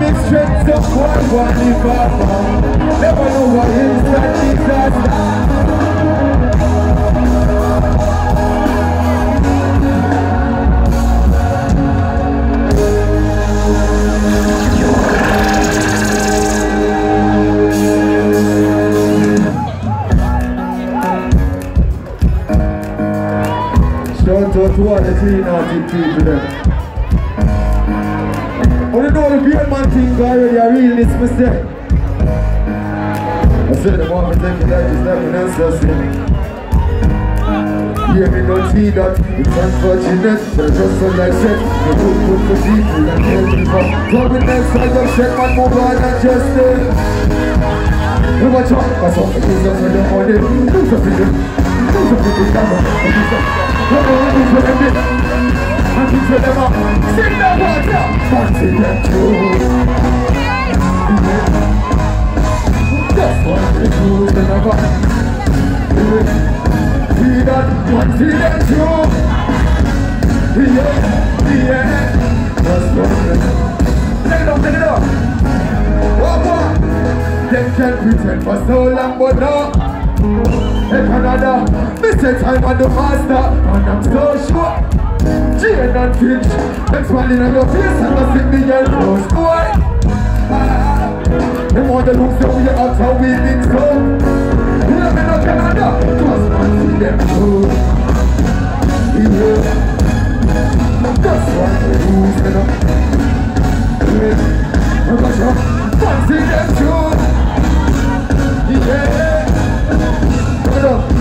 big strength of one live up. Never know what inside disaster. Shout out to all the clean-hearted people there. I don't know the great man thing already, I realness mistake. I said the moment I take it like it's not an answer. Yeah, me don't see that, it's unfortunate, but I just feel like shit. You good for people and tell people. Come with next side of shit, man, move on and just stay. You watch out, that's all the things that we don't want it. Do something, do something, come on. Do something, I can tell them up. Sing that water, fancy them too. That's what they do, they never. See that, fancy them too. Yeah, that's what they do. Take it up, take it up. What? Them can't pretend for so long, but no. Hey Canada, this is time on the master, and I'm so sure. Jane and Finch, them smiling on your face and I sing the yellow boy. Them all the looks that we out how we think so. You let me know Canada, cause I see them too. Yeah, that's why they lose, you know. Yeah, I got you, fancy them too. Yeah, come on.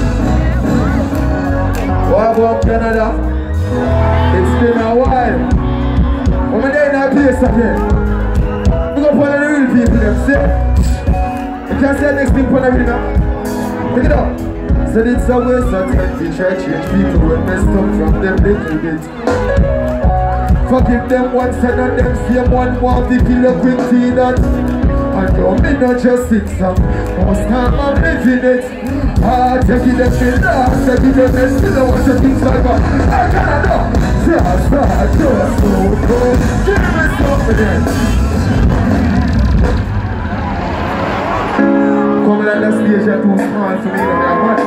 What about Canada? It's been a while. When we're there in our place again, we go follow the real people them, see? You can't say next thing for the real now. Pick it up. So it's a waste of time to try to change people who are messed up from them little bit. Forgive them once and on them same one want to kill a quick tea that. And don't be not just sing song. Most time I'm living it. Taking them in last, taking them in still I want to think like I Canada. Just so good. Give me confidence. Coming at the stage are too small for me. I'm bad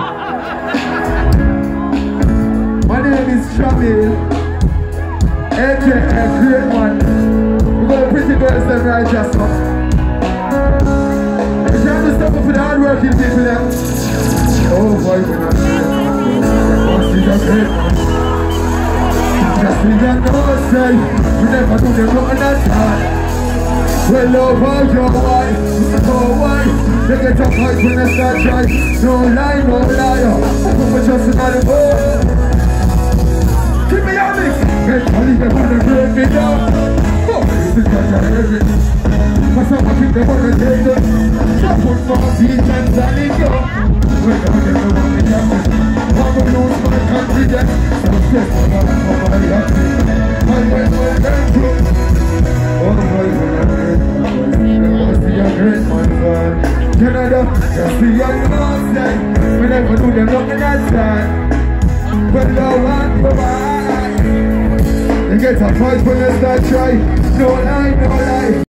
man, you know. My name is Shamil, aka Great Man. We got pretty girls that right just now. We're trying to stop up for the hard-working people there. Oh boy, we're not great. Just great man. Just we got no say. We never do them nothing that time. Well over your wife, oh why? They get a fight when they start trying. No lie, no liar. We're just another boy. Keep me on this. Get money, they wanna break me down. Oh, this is such a heavy. Cause I'm a kid, they wanna take it. Just put my feet and let it go. When I never want to happen, I'm gonna lose my confidence. I'm just gonna my happy. I went my hand through. Oh boy, when I see a great man, Canada, just see a lost day. We never do them nothing that time. But no one provide. They get a fight when they start trying. No lie, no lie.